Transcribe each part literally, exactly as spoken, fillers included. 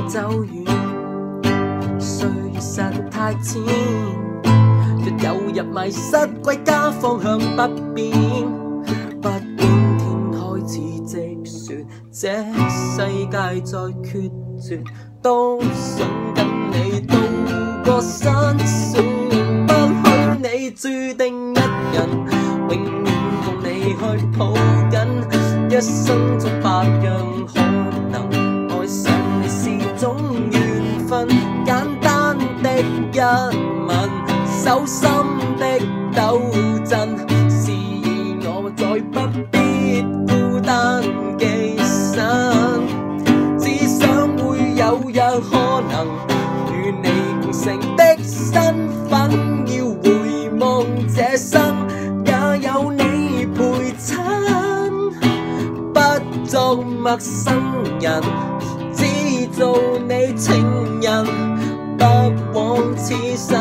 走遠，歲月實太淺，若有日迷失歸家方向不變，不管天開始積雪，這世界再決絕，都想跟你渡過辛酸，不許你注定一人，永遠共你去抱緊，一生中百樣可能，愛上你是種緣分，簡單的一吻，手心的抖震，示意我再不必孤單寄身，只想會有日可能與你共成的身份，要回望這生也有你陪襯，不做陌生人，只做你情人，不枉此生。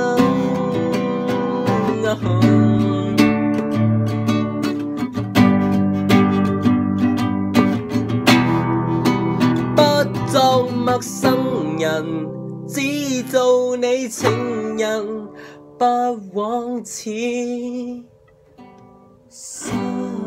不做陌生人，只做你情人，不枉此生。